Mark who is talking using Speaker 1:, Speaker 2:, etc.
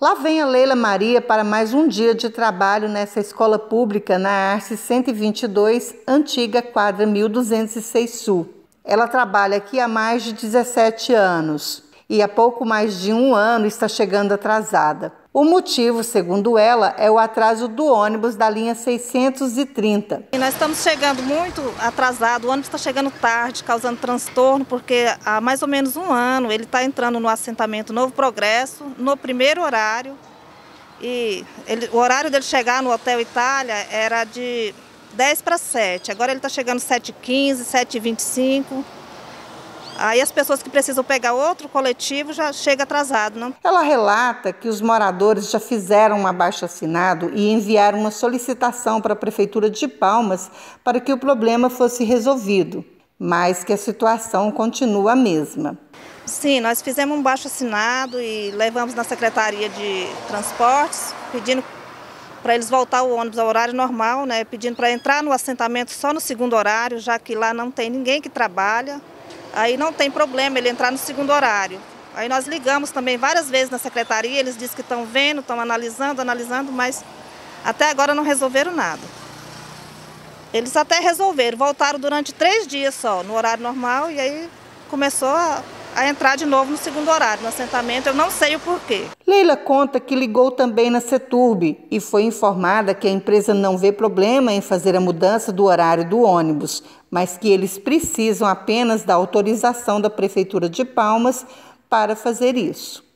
Speaker 1: Lá vem a Leila Maria para mais um dia de trabalho nessa escola pública na Arce 122, antiga quadra 1206 Sul. Ela trabalha aqui há mais de 17 anos e há pouco mais de um ano está chegando atrasada. O motivo, segundo ela, é o atraso do ônibus da linha 630.
Speaker 2: E nós estamos chegando muito atrasado, o ônibus está chegando tarde, causando transtorno, porque há mais ou menos um ano ele está entrando no assentamento Novo Progresso, no primeiro horário. E o horário dele chegar no Hotel Itália era de 10 para 7, agora ele está chegando 7h15, 7h25. Aí as pessoas que precisam pegar outro coletivo já chegam atrasado, não?
Speaker 1: Ela relata que os moradores já fizeram um abaixo-assinado e enviaram uma solicitação para a Prefeitura de Palmas para que o problema fosse resolvido, mas que a situação continua a mesma.
Speaker 2: Sim, nós fizemos um abaixo-assinado e levamos na Secretaria de Transportes, pedindo para eles voltar o ônibus ao horário normal, né? Pedindo para entrar no assentamento só no segundo horário, já que lá não tem ninguém que trabalha. Aí não tem problema ele entrar no segundo horário. Aí nós ligamos também várias vezes na secretaria, eles dizem que estão vendo, estão analisando, mas até agora não resolveram nada. Eles até resolveram, voltaram durante 3 dias só, no horário normal, e aí começou a entrar de novo no segundo horário, no assentamento, eu não sei o porquê.
Speaker 1: Leila conta que ligou também na Ceturb e foi informada que a empresa não vê problema em fazer a mudança do horário do ônibus, mas que eles precisam apenas da autorização da Prefeitura de Palmas para fazer isso.